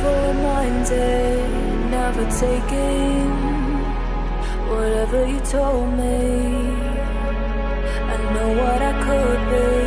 never reminded, never taking whatever you told me. I know what I could be.